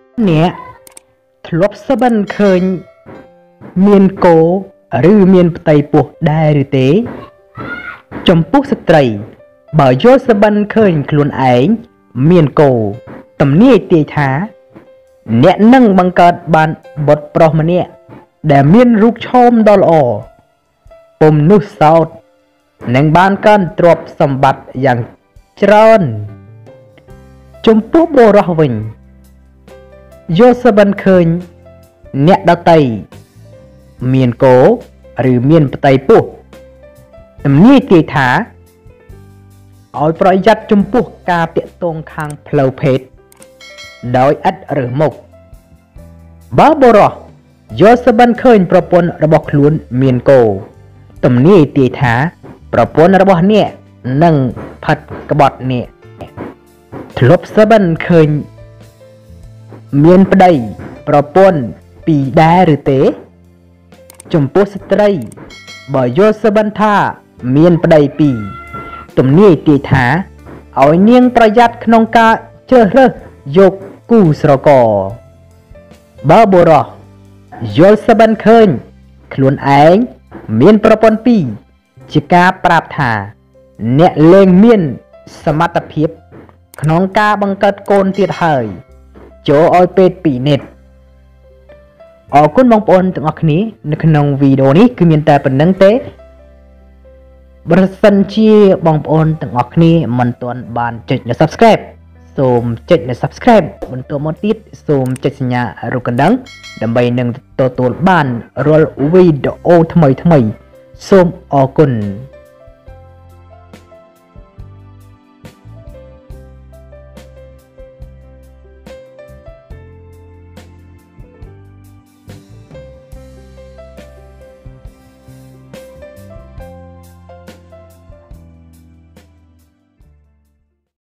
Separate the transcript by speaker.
Speaker 1: nè lốp sơ bân khơi miên cố rư miên tây buộc đai rư tế trong bút sơ trầy bởi vô sơ bân khơi luôn ấy miên cố tầm nia tì thá nẹ nâng bằng cợt bàn bột pro mà nẹ để miên rút chôm đo lọ bùm nút sao nâng ban cân trộp sầm bạch dạng trơn trong bút bồ rõ vinh vô sơ bân khơi nẹ đo tây miên cố rư miên tây buộc tầm nia tì thá ôiប្រយ័ត្នចំពោះការពាក់ទងខាងផ្លូវភេទដោយឥតរើសមុខបើបុរសយល់សបិនឃើញប្រពន្ធរបស់ខ្លួនមានគោទំនាយទាយថាប្រពន្ធរបស់អ្នកនឹងផាត់ក្បត់អ្នកធ្លប់សបិនឃើញមានប្តីប្រពន្ធពីរដែរឬទេចំពោះស្ត្រីបើយល់សបិនថាមានប្តីពីរទំនាយទាយថាឲ្យនាងប្រយ័ត្នក្នុងការជ្រើសរើសយកគូស្រករបើបុរសយល់សបិនឃើញខ្លួនឯងមានប្រពន្ធពីរជាការប្រាប់ថាអ្នកលែងមានសមត្ថភាពក្នុងការបង្កើតកូនទៀតហើយចូលឲ្យពេទ្យពិនិត្យអរគុណបងប្អូនទាំងអស់គ្នានៅក្នុងវីដេអូនេះគឺមានតែប៉ុណ្្នឹងទេបើសិនជាបងប្អូនទាំងអស់គ្នាមិនទាន់បានចុចនៅ Subscribe សូមចុចនៅ Subscribe បន្តមកទៀតសូមចុចសញ្ញារូបកណ្ដឹងដើម្បីនឹងទទួលបានរាល់វីដេអូថ្មីៗសូមអរគុណ